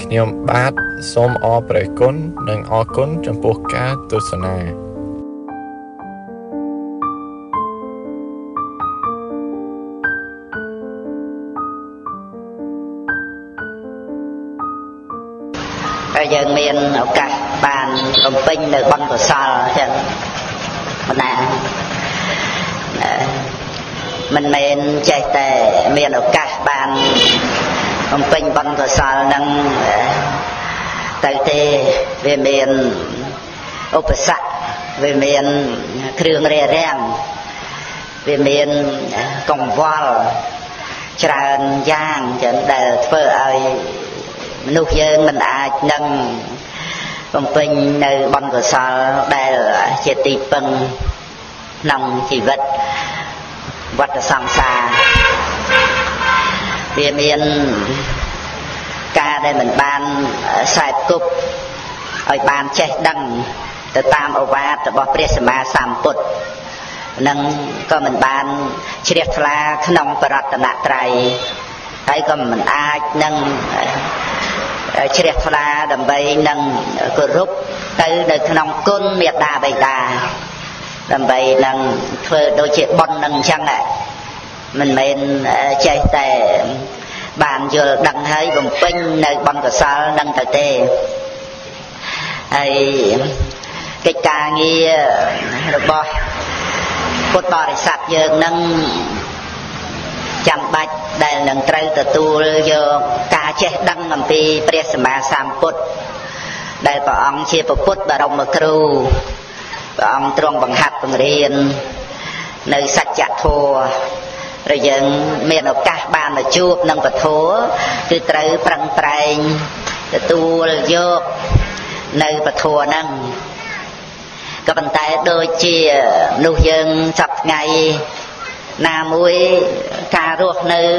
ខ្ញុំបាទសូមអរព្រគុណនិងអរគុណចំពោះការទស្សនាហើយយើងមានឱកាសបានបំពេញនៅបុណ្យកុសលចឹងបណ្ណាមិនមែនចេះតែមានឱកាសបានបំពេញបុណ្យកុសលនឹងទៅទេវាមានឧបសគ្គវាមានគ្រឿងរារាំងវាមានកង្វល់ច្រើនយ៉ាងចឹងដែលធ្វើឲ្យមនុស្សយើងមិនអាចនឹងបំពេញនៅបុណ្យកុសលដែលជាទីពឹងក្នុងជីវិតវដ្តសង្សារវាមានការដែលមិនបានខ្សែគប់ឲ្យបានចេះដឹងទៅតាមឱវាទរបស់ព្រះសម្មាសម្ពុទ្ធនឹងក៏មិនបានជ្រះថ្លាក្នុងបរតនត្រ័យហើយក៏មិនអាចនឹងជ្រះថ្លាដើម្បីនឹងគោរពទៅនៅក្នុងគុណមេត្តាបិតាដើម្បីនឹងធ្វើដូចជាបុណ្យនឹងអញ្ចឹងមិនមែនចេះតែបានយល់ដឹងហើយបំពេញនៅបុណ្យកុសលនឹងទៅទេហើយកិច្ចការងាររបស់ពុទ្ធបរិស័ទយើងនឹងចាំបាច់ដែលនឹងត្រូវទទួលយកការចេះដឹងអំពីព្រះសម្មាសម្ពុទ្ធដែលព្រះអង្គជាពុទ្ធបរមគ្រូព្រះអង្គទ្រង់បង្ហាត់បង្រៀននៅសច្ចធម៌ហើយយើងមានឱកាសបានមកជួបនឹងពធគឺត្រូវប្រឹងប្រែងទទួលយកនៅពធហ្នឹងក៏ប៉ុន្តែដូចជានោះយើងចាប់ថ្ងៃណាមួយការរស់នៅ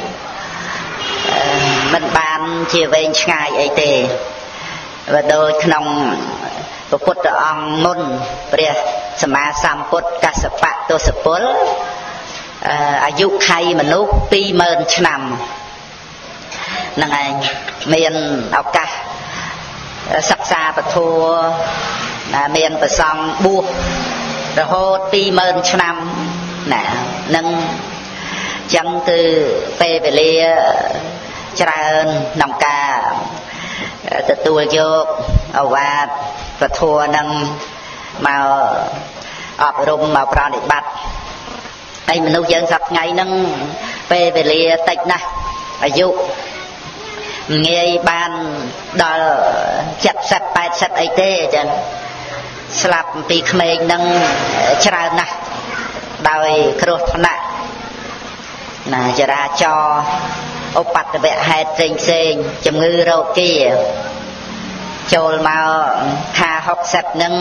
មិនបានជាវែងឆ្ងាយអីទេបើដូចក្នុងព្រះពុទ្ធអង្គមុនព្រះសម្មាសម្ពុទ្ធកស្សបៈទសពលអាយុខៃមនុស្ស 20000 ឆ្នាំហ្នឹងឯងមានឱកាសសិក្សាពធមានប្រសង់បួសរហូត 20000 ឆ្នាំណានឹងចឹងគឺពេលវេលាច្រើនក្នុងការទទួលយកឱវាទពធនឹងមកអប់រំមកប្រតិបត្តិហើយមនុស្សយើងសប្តាហ៍ថ្ងៃហ្នឹងពេលវេលាតិចណាស់អាយុងាយបានដល់70 80អីទេចឹងស្លាប់ពីក្មេងហ្នឹងច្រើនណាស់ដោយគ្រោះថ្នាក់ណាចរាចរណ៍ឧបទ្ទវហេតុផ្សេងជំងឺរោគាចូលមក50 60ហ្នឹង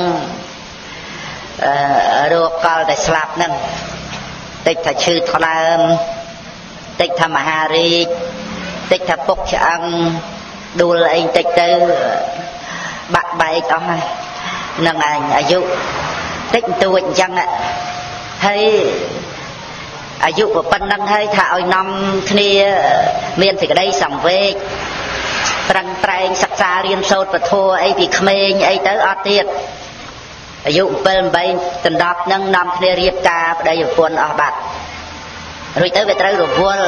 រោគកលតែស្លាប់ហ្នឹងតិចថាឈឺថ្លើមតិចថាមហារីកតិចថាពុកឆ្អឹងដួលអីតិចទៅបាក់បែកអស់ហ្នឹងឯងអាយុតិចតួចអញ្ចឹងហើយអាយុប៉ុណ្ណឹងហើយថាឲ្យនាំគ្នាមានសេចក្តីសង្វេគប្រឹងប្រែងសិក្សារៀនសូត្រពធអីពីក្មេងអីទៅអត់ទៀតអាយុ7 8 10ហ្នឹងនាំគ្នារៀបការប្តីប្រពន្ធអស់បាត់រួចទៅវាត្រូវរវល់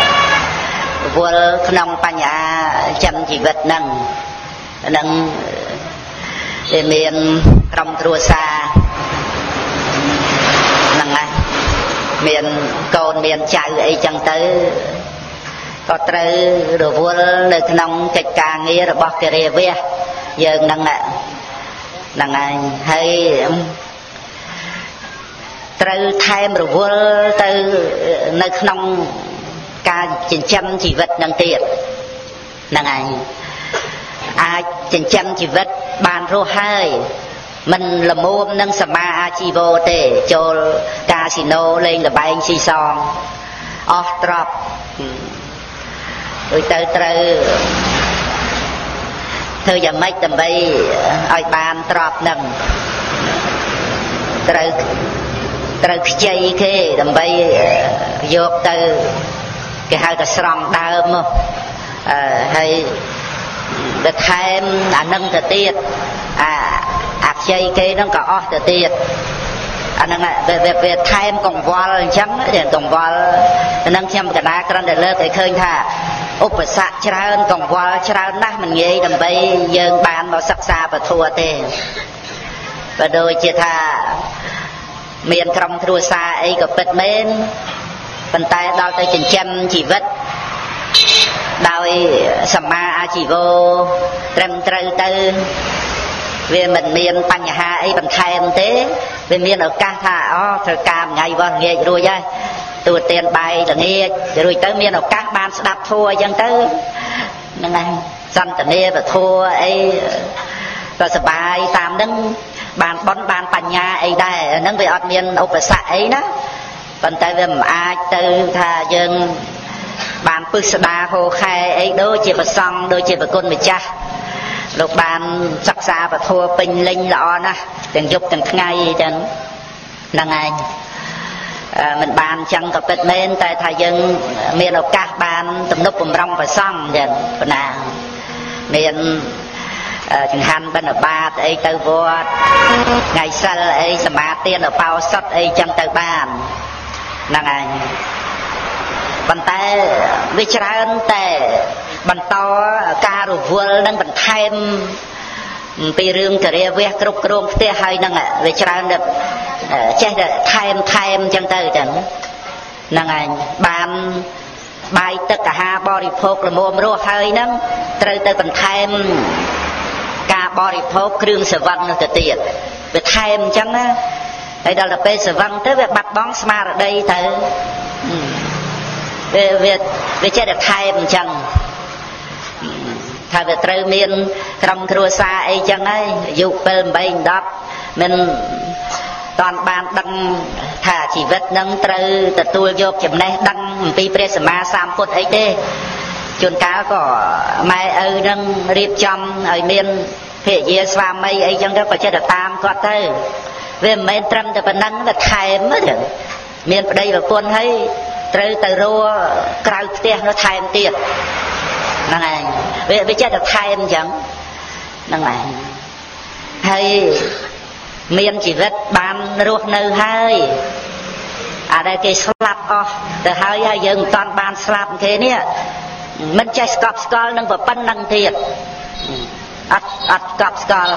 ក្នុងបញ្ហាចិញ្ចឹមជីវិតហ្នឹងវាមានក្រុមគ្រួសារហ្នឹងណាមានកូនមានចៅអីចឹងទៅក៏ត្រូវរវល់នៅក្នុងកិច្ចការងាររបស់កិរិយាវៈយើងហ្នឹងឯងហើយត្រូវថែមរវល់ទៅនៅក្នុងការចិញ្ចឹមជីវិតនឹងទៀតហ្នឹងឯងអាចចិញ្ចឹមជីវិតបានរស់ហើយមិនល្មមនឹងសមាអាជីវោទេចូលកាស៊ីណូលេងល្បែងស៊ីសងអស់ទ្រព្យដូចទៅត្រូវធ្វើយ៉ាងម៉េចដើម្បីឲ្យបានទ្រព្យនឹងត្រូវខ្ចីគេដើម្បីយកទៅគេហៅថាស្រង់ដើមហើយវាថែមអានឹងទៅទៀតអាខ្ចីគេហ្នឹងក៏អស់ទៅទៀតអាហ្នឹងវាថែមកង្វល់អញ្ចឹងកង្វល់ហ្នឹងខ្ញុំកណាគ្រាន់តែលើកឲ្យឃើញថាឧបសគ្គច្រើនកង្វល់ច្រើនណាស់មិនងាយដើម្បីយើងបានមកសិក្សាពធទេបើដូចជាថាមានក្រុមគ្រួសារអីក៏ពិតមែនប៉ុន្តែដល់ទៅចិញ្ចឹមជីវិតដោយសម្មាអាជីវោត្រឹមត្រូវទៅវាមិនមានបញ្ហាអីបន្ថែមទេវាមានឱកាសថាត្រូវការមួយថ្ងៃវោះងាករួចហើយទូទានបាយល្ងាចរួចទៅមានឱកាសបានស្ដាប់ធម៌អញ្ចឹងទៅហ្នឹងហើយសន្តានាពធអីក៏សបាយតាមហ្នឹងបានបន់បានបញ្ញាអីដែរហ្នឹងវាអត់មានឧបសគ្គអីណាប៉ុន្តែវាមិនអាចទៅថាយើងបានពឹស្ដាហោខែអីដូចជាប្រសង់ដូចជាប្រគុណម្ចាស់លោកបានសិក្សាពធពេញលេញល្អណាស់ទាំងយប់ទាំងថ្ងៃអញ្ចឹងហ្នឹងឯងមិនបានអញ្ចឹងក៏ពិតមែនតែថាយើងមានឱកាសបានទំនុកបំរុងប្រសង់អញ្ចឹងប៉ុណ្ណាមានចង្ហាន់បិណ្ឌបាតអីទៅវត្តថ្ងៃសិលអីសមាទានឧបោសថអីចឹងទៅបានហ្នឹងឯងប៉ុន្តែវាច្រើនតែបន្តការរវល់នឹងបន្ថែមពីរឿងការិយាវះគ្រប់គ្រងផ្ទះហើយហ្នឹងវាច្រើនតែចេះតែថែមចឹងទៅចឹងហ្នឹងឯងបានបាយទឹកអាហារបរិភោគល្មមរស់ហើយហ្នឹងត្រូវទៅបន្ថែមការបរិភោគគ្រឿងសវឹងនោះទៅទៀតវាថែមអញ្ចឹងណាហើយដល់ទៅពេលសវឹងទៅវាបាត់បង់ស្មារតីទៅវាចេះតែថែមអញ្ចឹងថាវាត្រូវមានក្រុមគ្រួសារអីចឹងហើយអាយុ7 8 10មិនតាន់បានដឹងថាជីវិតនឹងត្រូវទទួលយកចំណេះដឹងអំពីព្រះសម្មាសម្ពុទ្ធអីទេជួនកាលក៏ម៉ែឪនឹងរៀបចំឲ្យមានភរិយាស្វាមីអីចឹងទៅក៏ចិត្តទៅតាមគាត់ទៅវាមិនមែនត្រឹមតែប៉ុណ្ណឹងតែថែមទេមានប្តីប្រពន្ធហើយត្រូវទៅរੂក្រៅផ្ទះនោះថែមទៀតហ្នឹងឯងវាចិត្តទៅថែមអញ្ចឹងហ្នឹងឯងហើយមានជីវិតបានរស់នៅហើយអាដែលគេស្លាប់អស់ទៅហើយយើងមិនតាន់បានស្លាប់គេនេះមិនចេះស្កប់ស្កល់នឹងប៉ុណ្្នឹងទៀតអត់ស្កប់ស្កល់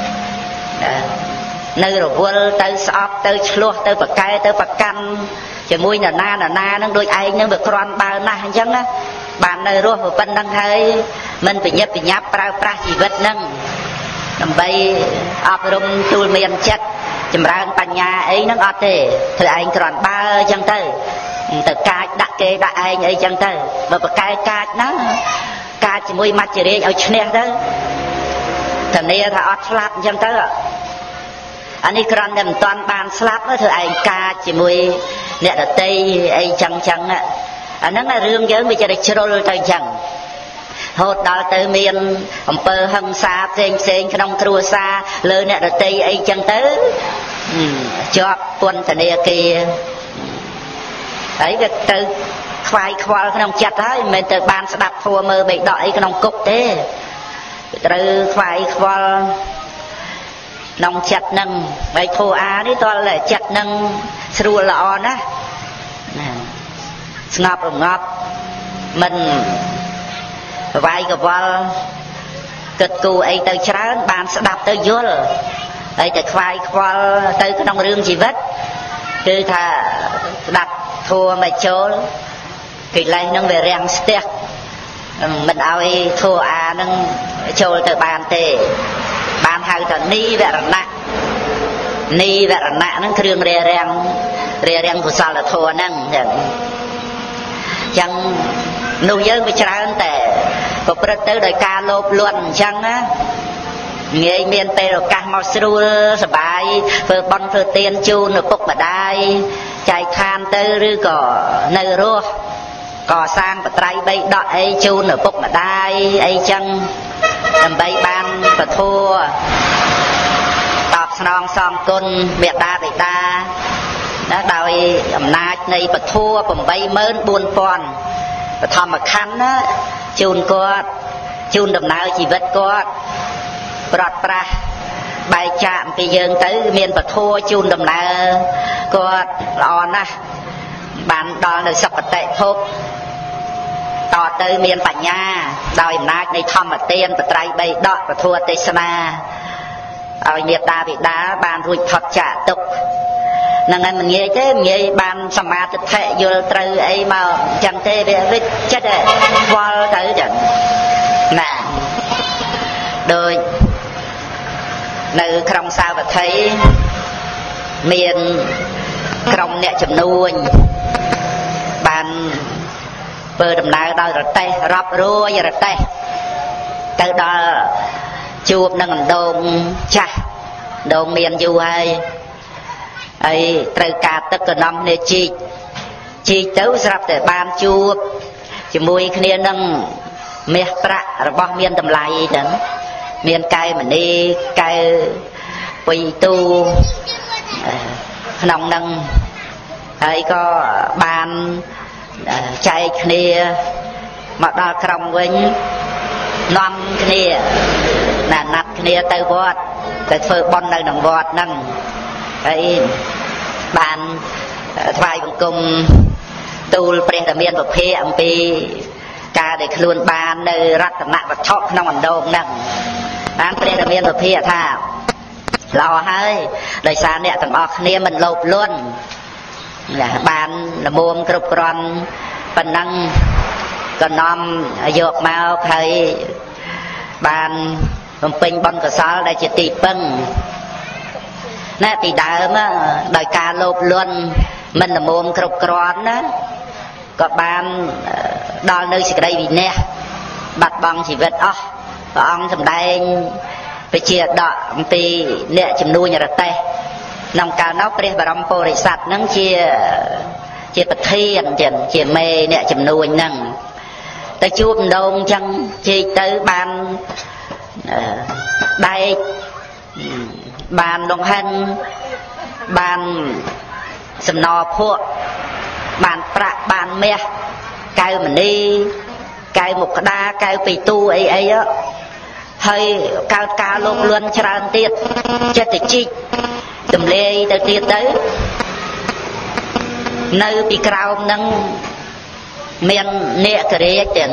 នៅរវល់ទៅស្អប់ទៅឆ្លោះទៅប្រកែទៅប្រកាន់ជាមួយនរណានឹងដូចឯងនឹងវាក្រាន់បើណាស់អញ្ចឹងណាបាននៅរស់ប៉ុណ្្នឹងហើយមិនប្រញាប់ប្រញាប់ប្រើប្រាស់ជីវិតនឹងដើម្បីអប់រំទូលមានចិត្តចម្រើនបញ្ញាអីហ្នឹងអត់ទេធ្វើឯងក្រាន់បើអញ្ចឹងទៅកាចដាក់គេដាក់ឯងអីចឹងទៅបើប្រកែកាចណាកាចជាមួយមច្ចរាជឲ្យឈ្នះទៅធានាថាអត់ស្លាប់អញ្ចឹងទៅអានេះគ្រាន់តែមិនតាន់បានស្លាប់ធ្វើឯងកាចជាមួយអ្នកដតីអីចឹងអាហ្នឹងរឿងយើងវាចេះតែជ្រុលទៅអញ្ចឹងហូតដល់ទៅមានអំពើហិង្សាផ្សេងក្នុងគ្រួសារលើអ្នកដតីអីចឹងទៅជាប់ពន្ធនាគារហើយវាទៅខ្វាយខ្វល់ក្នុងចិត្តហើយមិនមែនទៅបានស្ដាប់ធัวមើលបេដកអីក្នុងគុកទេត្រូវខ្វាយខ្វល់ក្នុងចិត្តនឹងហើយធัวអានេះតើចិត្តនឹងស្រួលល្អណាស់ស្ងប់រងាប់មិនវាយកវល់គិតគូរអីទៅច្រើនបានស្ដាប់ទៅយល់ហើយតែខ្វាយខ្វល់ទៅក្នុងរឿងជីវិតគឺថាស្ដាប់ធัวមកចូលកិលេសនឹងវារាំងស្ទះមិនឲ្យធัวអានឹងចូលទៅបានទេបានហៅថានីវរណៈហ្នឹងគ្រឿងរារាំងកុសលធម៌ហ្នឹងចឹងនោះយើងវាច្រើនតែប្រព្រឹត្តទៅដោយការលោភលន់អញ្ចឹងណាងាយមានពេលឱកាសមកស្រួលសបាយធ្វើបន់ធ្វើទានជូនឪពុកម្ដាយចែកឋានទៅឬក៏នៅរស់កសាងបត្រៃបីដកអីជូនឪពុកម្ដាយអីចឹងដើម្បីបានពធតបស្នងសំគុណមេដាបិតាណាដោយអំណាចនៃពធ84000បឋមខណ្ឌណាជូនគាត់ជូនដំណើរជីវិតគាត់ប្រត់ប្រាស់បែកចាកអំពីយើងទៅមានពធជូនដំណើរគាត់ល្អណាស់បានដល់នៅសុគតិភពតទៅមានបញ្ញាដោយអំណាចនៃធម្មទានបត្រៃ3ដកពធទេសនាឲ្យមេត្តាបិតាបានរួចផុតចាកទុក្ខហ្នឹងហើយមិនងាយទេងាយបានសមាធិយល់ត្រូវអីមកចឹងទេវាចិត្តខ្វល់ទៅចឹងណាដោយនៅក្រុងសាវត្ថីមានក្រុមអ្នកជំនួញបានធ្វើដំណើរដោយរទេះរាប់រយរទេះទៅដល់ជួបនឹងអណ្ដូងចាស់ដងមានយូរហើយត្រូវការទឹកកណំគ្នាជីកទៅស្រាប់តែបានជួបជាមួយគ្នានឹងមាសប្រាក់របស់មានតម្លៃហ្នឹងមានកែវមณีកែវពុយទូក្នុងនឹងហើយក៏បានចែកគ្នាមកដល់ក្រុងវិញនាំគ្នាណាត់គ្នាទៅវត្តទៅធ្វើបុណ្យនៅក្នុងវត្តហ្នឹងហើយបានថ្វាយបង្គំទូលព្រះរាមាពុទ្ធអំពីការដែលខ្លួនបាននៅរតនវត្ថុក្នុងអណ្ដូងហ្នឹងបានព្រះរាមាពុទ្ធថាល្អហើយដោយសារអ្នកទាំងអស់គ្នាមិនលោភលន់បានល្មមគ្រប់គ្រាន់ប៉ុណ្ណឹងក៏នាំយកមកហើយបានបំពេញបុណ្យកុសលដែលជាទីពឹងណែពីដើមដោយការលោភលន់មិនល្មមគ្រប់គ្រាន់ណាក៏បានដល់នៅសេចក្តីវិន័យបាត់បង់ជីវិតអស់ព្រះអង្គសម្ដែងពជាដកអំពីអ្នកជំនួញរទេះក្នុងកាលនោះព្រះបរមពុរិស័ទនឹងជាប្រធានចឹងជាមេអ្នកជំនួញហ្នឹងទៅជួបម្ដងចឹងជែកទៅបានដែកបានដងហិនបានសំណភក់បានប្រាក់បានមាសកែវមณีកែវមុខក្តារកែវពីទូអីហើយកើតការលោភលន់ច្រើនទៀតចិត្តទៅជីកទម្លាយទៅទៀតទៅនៅពីក្រោមនឹងមាននេករាជទាំង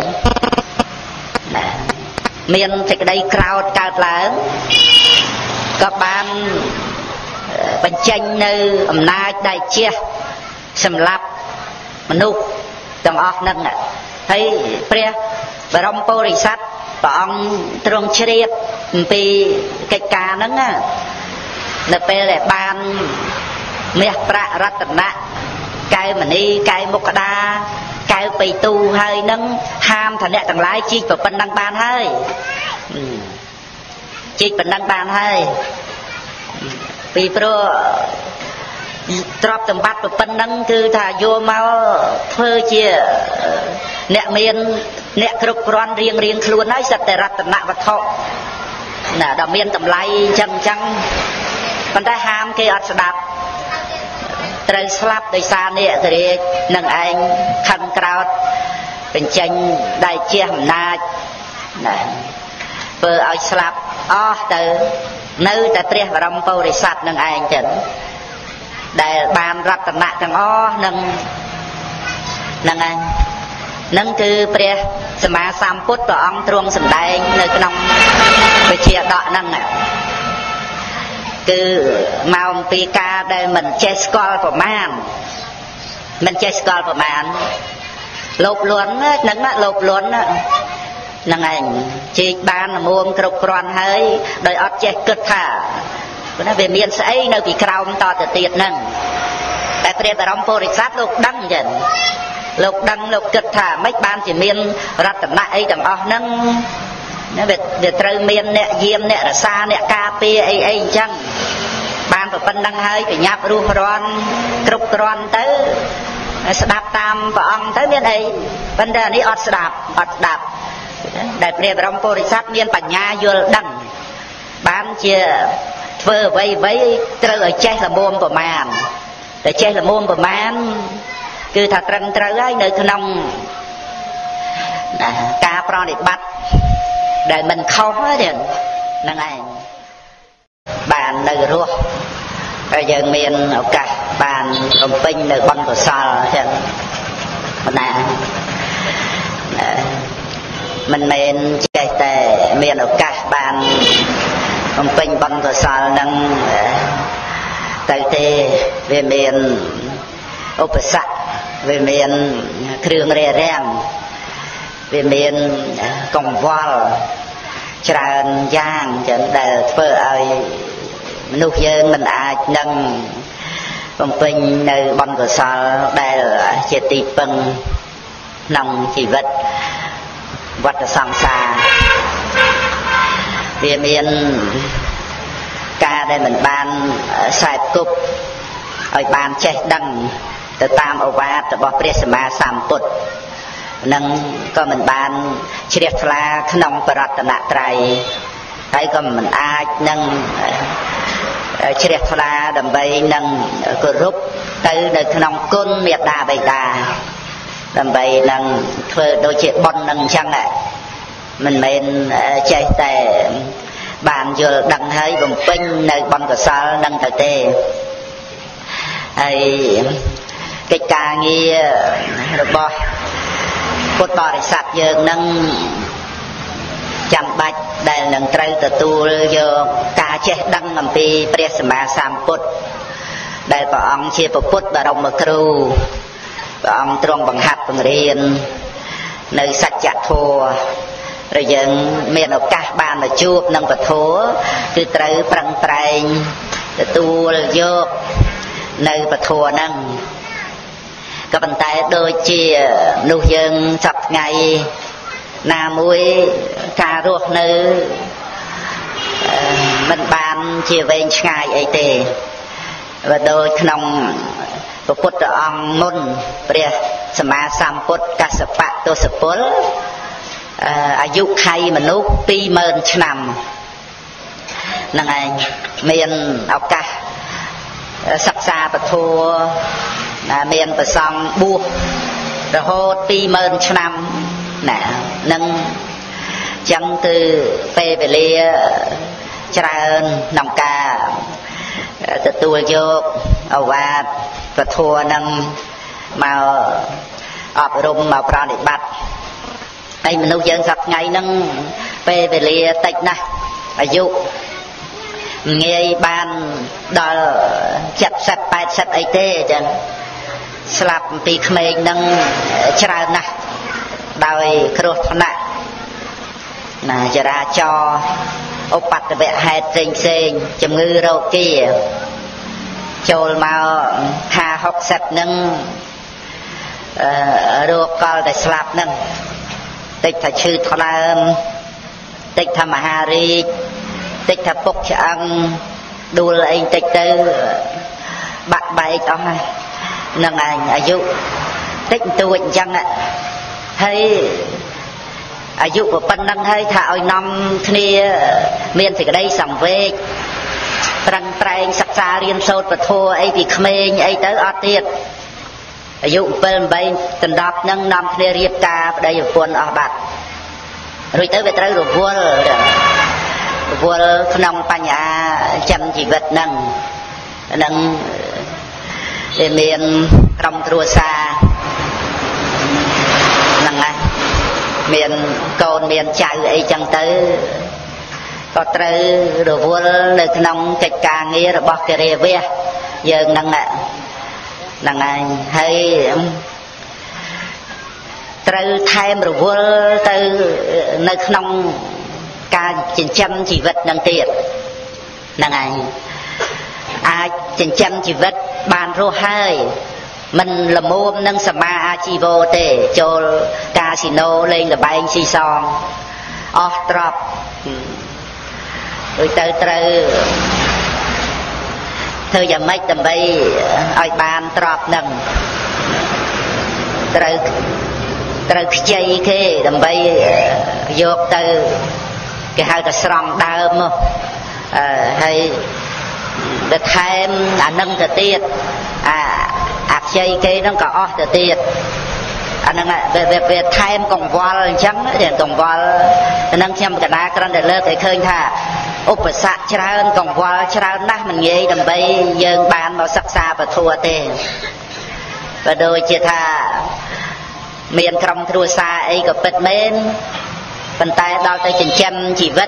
មានសេចក្តីក្រោធកើតឡើងក៏បានបញ្ចេញនៅអំណាចដែលជះសម្រាប់មនុស្សទាំងអស់ហ្នឹងហើយព្រះបរមពុរិស័ទព្រះអង្គទ្រង់ជ្រាបអំពីកិច្ចការហ្នឹងនៅពេលដែលបានមាសប្រាក់រតនកែវមณีកែវមុខក្តារកែវបៃទូហើយនឹងហាមឋានៈទាំងឡាយជីកប៉ុណ្ណឹងបានហើយជីកប៉ុណ្ណឹងបានហើយពីព្រោះទ្រព្យសម្បត្តិប៉ុណ្ណឹងគឺថាយកមកធ្វើជាអ្នកមានអ្នកគ្រប់គ្រាន់រៀងខ្លួនហើយសិតតែរតនវត្ថុណាដល់មានតម្លៃអញ្ចឹងប៉ុន្តែហាមគេអត់ស្ដាប់ត្រូវស្លាប់ដោយសារនេករាជនឹងឯងខឹងក្រោធបញ្ចេញដៃជះអំណាចណាធ្វើឲ្យស្លាប់អស់ទៅនៅតែព្រះបរមពុរិស័ទនឹងឯងចឹងដែលបានរតនៈទាំងអស់នឹងឯងនឹងគឺព្រះសម្មាសម្ពុទ្ធព្រះអង្គទ្រង់សម្ដែងនៅក្នុងវិជាដកហ្នឹងគឺមកអំពីការដែលមិនចេះស្គាល់ប្រមាណមិនចេះស្គាល់ប្រមាណលោភលន់ហ្នឹងលោភលន់ហ្នឹងឯងជីកបានល្មមគ្រប់គ្រាន់ហើយដោយអត់ចេះគិតថាវាមានស្អីនៅពីក្រោមតទៅទៀតហ្នឹងតែព្រះបរមពុរិស័ទលោកដឹងចឹងលោកដឹងលោកគិតថាមិនបានជាមានរតនៈអីទាំងអស់ហ្នឹងវាត្រូវមានអ្នកយាមអ្នករសាអ្នកការពារអីអញ្ចឹងបានប៉ុណ្្នឹងហើយប្រញាប់រស់រាន់គ្រប់គ្រាន់ទៅស្ដាប់តាមព្រះអង្គទៅមានអីប៉ុន្តែនេះអត់ស្ដាប់ដែលព្រះបរមពុរិស័ទមានបញ្ញាយល់ដឹងបានជាធ្វើអ្វីត្រូវឲ្យចេះល្មមប្រមាណតែចេះល្មមប្រមាណគឺថាត្រឹមត្រូវហើយនៅក្នុងការប្រតិបត្តិដែលមិនខុសទេហ្នឹងឯងបាននៅរស់ហើយយើងមានឱកាសបានបំពេញនៅបុណ្យកុសលចឹងណាមិនមែនចេះតែមានឱកាសបានបំពេញបុណ្យកុសលនឹងទៅទេវាមានឧបសគ្គវាមានគ្រឿងរារាំងវាមានកង្វល់ច្រើនយ៉ាងចឹងដែលធ្វើឲ្យមនុស្សយើងមិនអាចនឹងបំពេញនៅបុណ្យកុសលដែលជាទីពឹងក្នុងជីវិតវដ្តសង្សារវាមានការដែលមិនបានខ្សែគប់ឲ្យបានចេះដឹងទៅតាមឱវាទរបស់ព្រះសម្មាសម្ពុទ្ធនឹងក៏មិនបានជ្រះថ្លាក្នុងបរតនត្រ័យហើយក៏មិនអាចនឹងជ្រះថ្លាដើម្បីនឹងគោរពទៅនៅក្នុងគុណមេត្តាបិតាដើម្បីនឹងធ្វើដូចជាបុណ្យនឹងអញ្ចឹងមិនមែនចេះតែបានយល់ដឹងហើយបំពេញនៅបុណ្យកុសលនឹងទៅទេហើយកិច្ចការងាររបស់ពុទ្ធបរិស័ទយើងនឹងចាំបាច់ដែលនឹងត្រូវទទួលយកការចេះដឹងអំពីព្រះសម្មាសម្ពុទ្ធដែលព្រះអង្គជាពុទ្ធបរមគ្រូព្រះអង្គទ្រង់បង្ហាត់បង្រៀននៅសច្ចធម៌ឬយើងមានឱកាសបានទៅជួបនឹងពធគឺត្រូវប្រឹងប្រែងទទួលយកនៅពធហ្នឹងក៏ប៉ុន្តែដូចជានោះយើងសប្តាហ៍ថ្ងៃណាមួយការរស់នៅមិនបានជាវែងឆ្ងាយអីទេបើដូចក្នុងព្រះពុទ្ធអង្គមុនព្រះសម្មាសម្ពុទ្ធកស្សបៈទសពលអាយុខៃមនុស្ស 20000 ឆ្នាំហ្នឹងឯងមានឱកាសសិក្សាពធមានប្រសង់បួសរហូត 20000 ឆ្នាំណានឹងចឹងគឺពេលវេលាច្រើនក្នុងការទទួលយកឱវាទពធនឹងមកអប់រំមកប្រតិបត្តិហើយមនុស្សយើងសប្តាហ៍ថ្ងៃហ្នឹងពេលវេលាតិចណាស់អាយុងាយបានដល់70 80អីទេចឹងស្លាប់ពីក្មេងហ្នឹងច្រើនណាស់ដោយគ្រោះថ្នាក់ណាចរាចរណ៍ឧបទ្ទវហេតុផ្សេងជំងឺរោគាចូលមក50 60ហ្នឹងរោគកលតែស្លាប់ហ្នឹងតិចថាឈឺថ្លើមតិចថាមហារីកតិចថាពុកឆ្អឹងដួលអីតិចទៅបាក់បែកអស់ហើយនឹងឯងអាយុតិចតួចអញ្ចឹងហើយអាយុប៉ុណ្ណឹងហើយថាឲ្យនាំគ្នាមានសេចក្តីសង្វេគប្រឹងប្រែងសិក្សារៀនសូត្រពធអីពីក្មេងអីទៅអត់ទៀតអាយុ 7 8 10ហ្នឹងនាំគ្នារៀបការប្តីប្រពន្ធអស់បាត់រួចទៅវាត្រូវរវល់ក្នុងបញ្ហាចិញ្ចឹមជីវិតហ្នឹងវាមានក្រុមគ្រួសារហ្នឹងណាមានកូនមានចៅអីចឹងទៅក៏ត្រូវរវល់នៅក្នុងកិច្ចការងាររបស់គិរិវៈយើងហ្នឹងហើយហើយត្រូវថែមរវល់ទៅនៅក្នុងការចិញ្ចឹមជីវិតនឹងទៀតហ្នឹងហើយអាចចិញ្ចឹមជីវិតបានរស់ហើយមិនល្មមនឹងសមាអាជីវោទេចូលកាស៊ីណូលេងល្បែងស៊ីសងអស់ទ្រព្យដូចទៅត្រូវធ្វើយ៉ាងម៉េចដើម្បីឲ្យបានទ្រព្យនឹងត្រូវខ្ចីគេដើម្បីយកទៅគេហៅថាស្រង់ដើមហើយទៅថែមអានឹងទៅទៀតអាខ្ចីគេហ្នឹងក៏អស់ទៅទៀត anh đang về thêm còng vol trắng để còng vol nâng xem cả na cần để lơ thấy khơi tha ốp sạ trơn còng vol trơn nát mình nghĩ đầm bay dương bàn vào sắc xa và thua tiền và đôi chia tha miền trong thua xa ấy có bật men bàn tay đau tay chân chân chỉ vết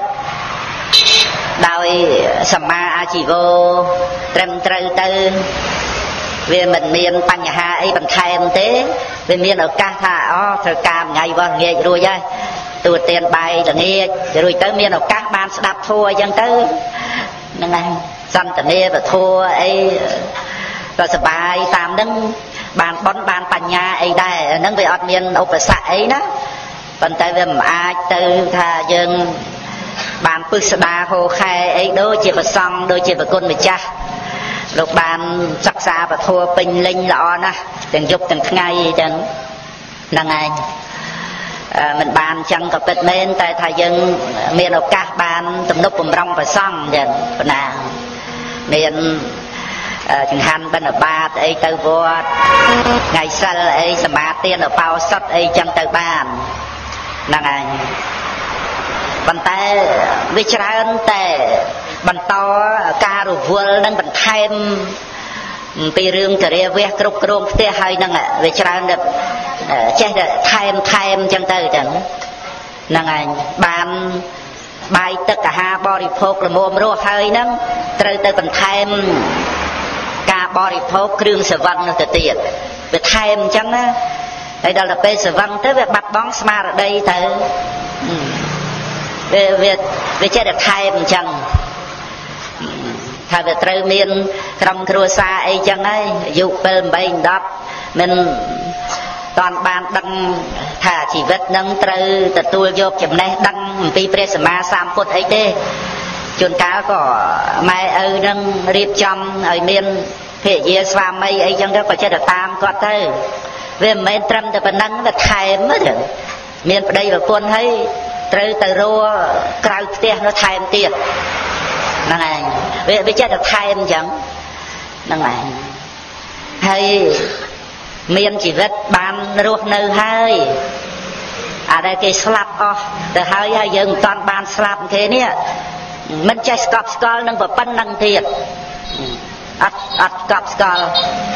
đôi sầm ma chỉ vô trem trơ tư về mình miền bánh hà ấy bằng thèm thế về miền ở ca thà thời cam ngày vâng nghe rồi vậy từ tiền bài là nghe rồi tới miền ở các ban đạp thua dân tới nên là dân tận nghe và thua ấy và sờ bài tam nâng bàn bón bàn bánh nhà ấy đây nâng về ở miền ốc và sạ ấy đó bàn tay về ai từ thà dân bàn pư đa hồ khai ấy đôi chỉ và xong đôi chỉ và con người cha lúc bàn sắc xa và thua bình linh lọ nè từng dục từng ngày chẳng năng anh mình bàn chẳng có bật men tại thầy dân miền ở các bàn tầm nút bầm rong và xong chẳng nào miền chẳng hạn bên ở ba ấy từ vô ngày sau ấy sẽ mà tiền ở bao sắt ấy chẳng từ bàn năng anh bàn tay vì chẳng tệ bàn to ca rồi vua đang bàn thêm bị rương từ đây về cột cột thế hay năng ạ vì chẳng được che được thêm chẳng tới chẳng năng anh bàn bài tất cả hai body phốt là mồm rô hơi năng tới tới bàn thêm ca body phốt rương sờ văng nó từ tiền về thêm chẳng á đây đó là pe sờ văng tới về bắt bóng smart ở đây tới về che được thêm chẳng thà về trời miền trong khua xa ấy chẳng ấy dụ bên bên đắp mình toàn ban đăng thà chỉ vết nâng trời từ tôi vô chấm này đăng pi presma sam phút ấy thế chuồn cá có mai ơi nâng riệp trong ở miền hệ dê xoa mây ấy chẳng đó có che được tam có tới về miền trầm từ bên nâng là thèm mất rồi miền ở đây là quân thấy trời từ rô cào tiền nó thèm tiền năng này về chết được thèm chẳng năng này hay miền chỉ vết bàn ruột nơi hơi ở đây cái slap từ hơi hay dừng toàn bàn slap thế nè mình chơi scotch nâng vào pan nâng thiệt ắt scotch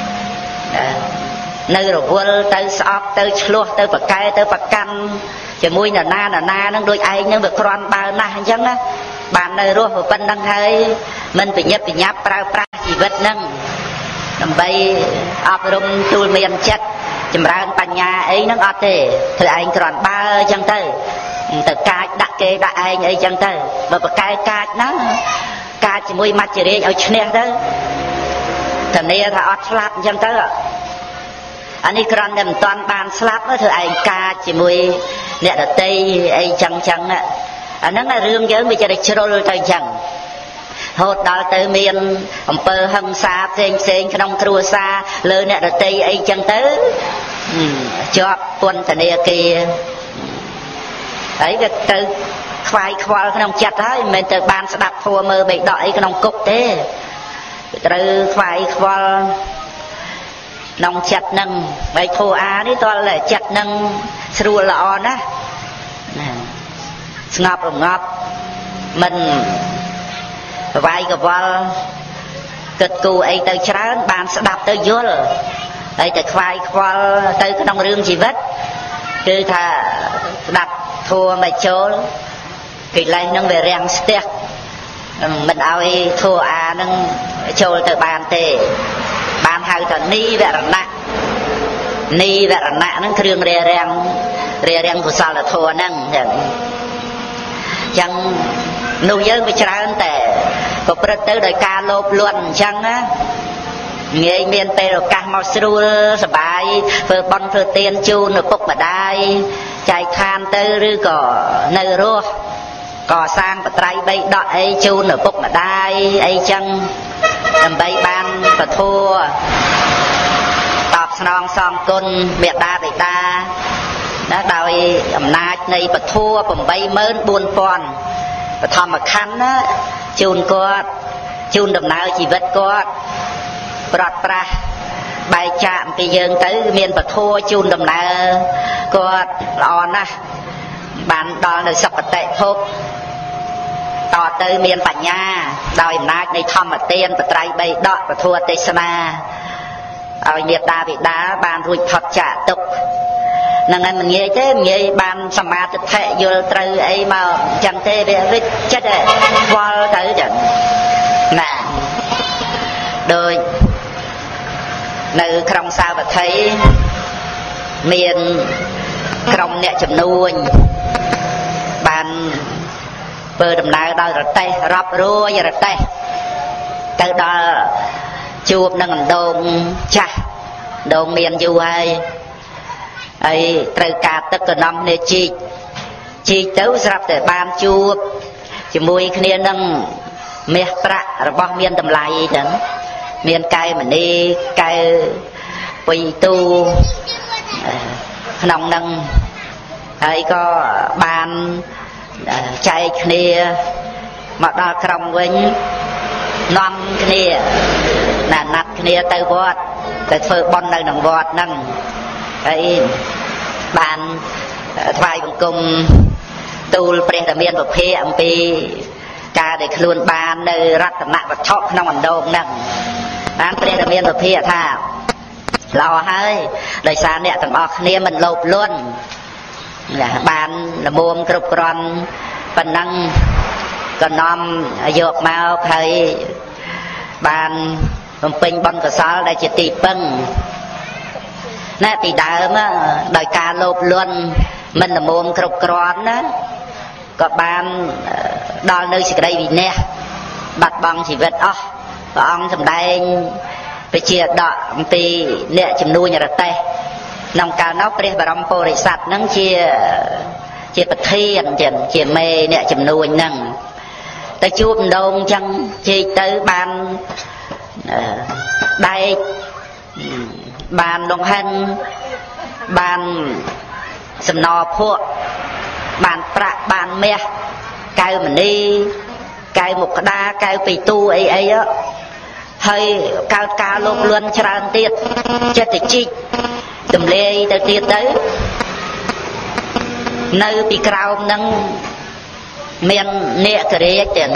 nơi rồi vua tới shop tới chluo tới bạc cây tới bạc canh chỉ mũi là na nâng đôi ai nâng được con bao na chẳng á bạn nơi ruột vào pan nâng hơi mình phải nhấp prao chỉ vết nâng làm bay áp rung tu miền chất chấm ra bánh nhà ấy nó ngọt thế thì anh còn ba chẳng tới từ cài đặt kê đặt anh ấy chẳng tới mà cài nó cài chỉ mùi mặt chỉ để ở trên đó thằng này thà ót slap chẳng tới anh ấy còn đem toàn bàn slap đó thì anh cài chỉ mùi nè là tây ấy chẳng ạ nó là riêng với bây giờ để chơi tới chẳng hốt đó tới miền bờ hầm xa xên trong khua xa lơ nè là tây ấy chẳng tới cho quân thần này kia ấy cái từ khoai khoai cái nông chặt ấy mình từ ban sẽ đặt thua mơ bị đợi cái nông cục thế từ khoai khoai nông chặt nâng vậy thua á đấy toàn là chặt nâng sưu lọ á ngọt mình vài cái vợ cực cù ấy tới chán bàn sẽ đạp tới vô ấy tới khoai khoai tới cái nông rương chỉ vết cứ thà đặt thua mà chối thì lấy nâng về rèn stick mình ao ấy thua à nâng chối tới bàn tề bàn hai thằng ni vẹn nặng nâng thương rè rèn của sao là thua nâng chẳng nuôi dưỡng bị tràn tệ có bớt tới đời ca lốp luôn chẳng á nghe miền tây rồi ca màu sưu sờ bài phơi bón phơi tiền chu nửa bốc mà đai chạy khan tới rư cỏ nơi rùa cỏ sang và trai bay đợi chu nửa bốc mà đai ấy chẳng làm bay ban và thua tọt non xong côn miệt đa để ta đã đòi na này và thua bầm bay mơn buồn pon và thầm mà khăn á chun đầm nào chỉ vật quạt bọt pra បែកចាកពីយើងទៅមានពធជូនដំណើរគាត់ល្អណាស់បានដល់នៅសុគតិភពតទៅមានបញ្ញាដោយអំណាចនៃធម្មទានបត្រៃបីដកពធទេសនាឲ្យមេត្តាបិតាបានរួចផុតចាកទុក្ខហ្នឹងហើយមិនងាយទេមិនងាយបានសមាធិយល់ត្រូវអីមកអញ្ចឹងទេវាវិចិត្តវល់ទៅចឹងណាដោយនៅក្រុងសាវត្ថីមានក្រុមអ្នកចំនួនបានធ្វើដំណើរដោយរទេះរាប់រយរទេះទៅដល់ជួបនឹងអណ្ដូងចាស់ដងមានយូរហើយត្រូវការទឹកកណ្ដំគ្នាជីកទៅស្រាប់តែបានជួបជាមួយគ្នានឹងមាសប្រាក់របស់មានតម្លៃហ្នឹងមានកែវមณีកែវពីទូក្នុងនឹងហើយក៏បានចែកគ្នាមកដល់ក្រុងវិញនាំគ្នាណាត់គ្នាទៅវត្តទៅធ្វើបុណ្យនៅក្នុងវត្តហ្នឹងហើយបានថ្វាយបង្គំទូលព្រះតមានពភៈអំពីការដែលខ្លួនបាននៅរតនវត្ថុក្នុងអណ្ដូងហ្នឹងបានព្រះតមានពភៈថាល្អហើយដោយសារអ្នកទាំងអស់គ្នាមិនលោភលន់បានល្មមគ្រប់គ្រាន់ប៉ុណ្ណឹងក៏នាំយកមកហើយបានបំពេញបុណ្យកុសលដែលជាទីពឹងណាពីដើមដោយការលោភលន់មិនល្មមគ្រប់គ្រាន់ណាក៏បានដល់នៅសេចក្តីវិន័យបាត់បង់ជីវិតអស់ព្រះអង្គសម្ដែងពជាដកអំពីអ្នកចំនួនរទេះក្នុងកាលនោះព្រះបរមពុរិស័ទនឹងជាប្រធានជាមេអ្នកចំនួនហ្នឹងទៅជួបដងចឹងជែកទៅបានដែកបានដងហិនបានសំណភក់បានប្រាក់បានមាសកែវមณีកែវមុខក្តារកែវពីទូអីហើយកើតការលោភលន់ច្រើនទៀតចិត្តទៅជីកទម្លាយទៅទៀតទៅនៅពីក្រោមនឹងមាននេករាជទាំង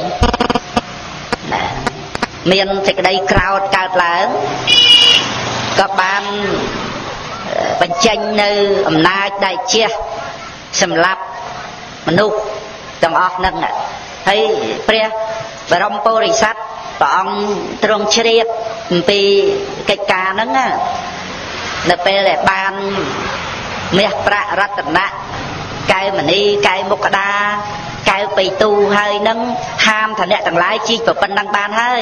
មានសេចក្តីក្រោធកើតឡើងក៏បានបញ្ចេញនៅអំណាចដៃជះសម្រាប់មនុស្សទាំងអស់ហ្នឹងហើយព្រះបរមពុរិស័ទព្រះអង្គទ្រង់ជ្រាបអំពីកិច្ចការហ្នឹងនៅពេលដែលបានមាសប្រាក់រតនកែវមณีកែវមុខក្តារកែវបៃទូហើយនឹងហាមឋានៈទាំងឡាយជីកប៉ុណ្ណឹងបានហើយ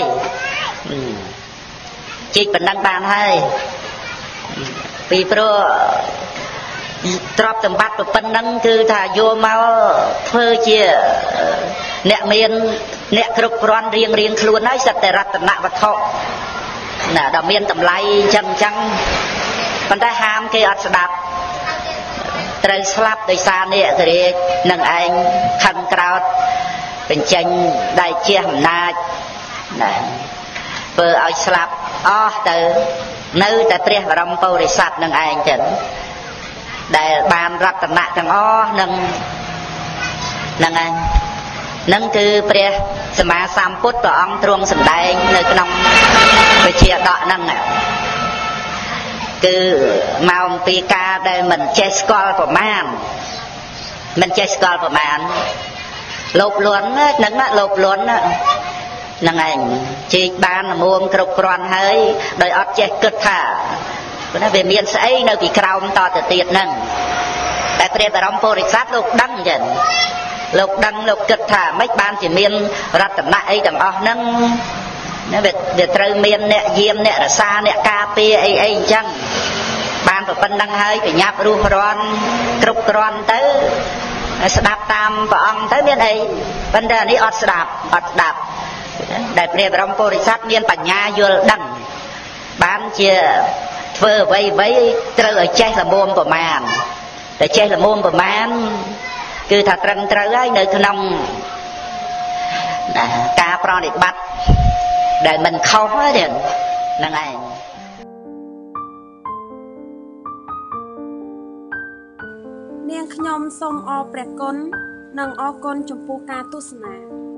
ជីកប៉ុណ្ណឹងបានហើយពីព្រោះទ្រព្យសម្បត្តិប៉ុណ្ណឹងគឺថាយកមកធ្វើជាអ្នកមានអ្នកគ្រប់គ្រាន់រៀងខ្លួនហើយសិតតែរតនវត្ថុណាដែលមានតម្លៃអញ្ចឹងប៉ុន្តែហាមគេអត់ស្ដាប់ត្រូវស្លាប់ដោយសារនេករាជនឹងឯងខឹងក្រោធបញ្ចេញដៃជះអំណាចណាធ្វើឲ្យស្លាប់អស់ទៅនៅតែព្រះបរមពុរិស័ទនឹងឯងចឹងដែលបានរតនៈទាំងអស់នឹងឯងនឹងគឺព្រះសម្មាសម្ពុទ្ធព្រះអង្គទ្រង់សម្ដែងនៅក្នុងវិជាដកហ្នឹងគឺមកអំពីការដែលមិនចេះស្គាល់ប្រមាណមិនចេះស្គាល់ប្រមាណលោភលន់ហ្នឹងលោភលន់ហ្នឹងឯងជីកបានល្មមគ្រប់គ្រាន់ហើយដោយអត់ចេះគិតថាវាមានស្អីនៅពីក្រោមតទៅទៀតហ្នឹងតែព្រះបរមពុរិស័ទលោកដឹងអញ្ចឹងលោកដឹងលោកគិតថាមិនបានជាមានរតនៈអីទាំងអស់ហ្នឹងវាត្រូវមានអ្នកយាមអ្នករសាអ្នកការពារអីអញ្ចឹងបានប៉ុណ្្នឹងហើយប្រញាប់រស់រាន់គ្រប់គ្រាន់ទៅស្ដាប់តាមព្រះអង្គទៅមានអីប៉ុន្តែអានេះអត់ស្ដាប់ដែលព្រះបរមពុរិស័ទមានបញ្ញាយល់ដឹងបានជាធ្វើអ្វីត្រូវឲ្យចេះល្មមប្រមាណតែចេះល្មមប្រមាណគឺថាត្រឹមត្រូវហើយនៅក្នុងការប្រតិបត្តិដែលមិនខុសទេហ្នឹងឯងនាងខ្ញុំសូមអរព្រះគុណនិងអរគុណចំពោះការទស្សនា